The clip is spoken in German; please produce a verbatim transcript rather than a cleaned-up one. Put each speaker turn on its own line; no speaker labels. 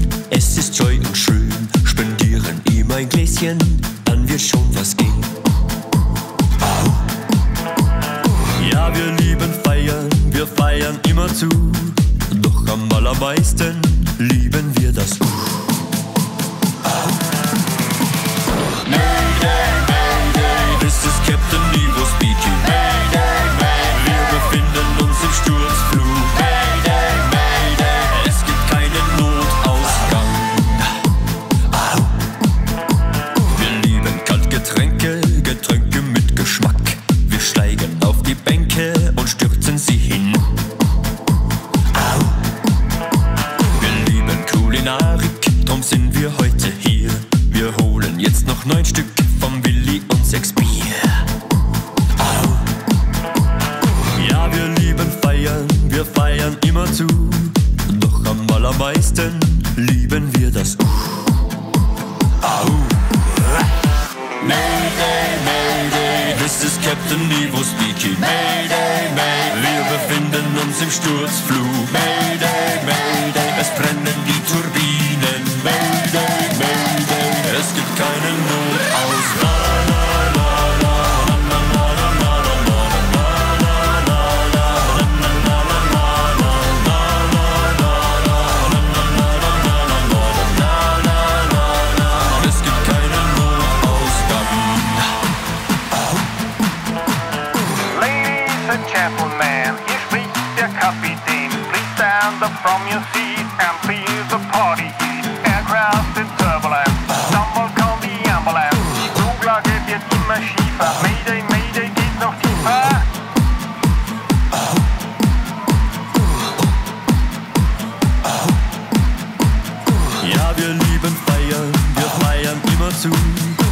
es ist Joy und schön. Spendieren ihm ein Gläschen, dann wird schon was gehen. Ja, wir lieben feiern, wir feiern immer zu. Doch am allermeisten lieben wir das U. Mayday, Mayday, this is Captain Nemo speaking. Mayday, Mayday, wir befinden uns im Sturzflug. Mayday, Mayday, es gibt keinen Notausgang. Wir lieben Kaltgetränke, Getränke mit Geschmack. Wir steigen auf die Bänke und stürzen sie hin. Wir lieben Kulinarik, drum sind wir heute hier. Wir holen jetzt noch neun Stück vom Willi und sechs Bier. Ja, wir lieben feiern, wir feiern immer zu. Doch am allermeisten lieben wir das U. Mayday, Mayday, this is Captain Nemo speaking. Mayday, Mayday, wir befinden uns im Sturzflug. Mayday, Mayday, es brennen die Turbinen. Mayday, Mayday, es gibt keinen Notausgang.
Gentlemen, hier spricht der Kapitän. Please stand up from your seat and feel the party heat. Aircraft in turbulence, dann mal kommt die Ambulance. Die Fluglage wird immer schiefer. Mayday, Mayday, geht noch tiefer.
Ja, wir lieben feiern, wir feiern immer zu.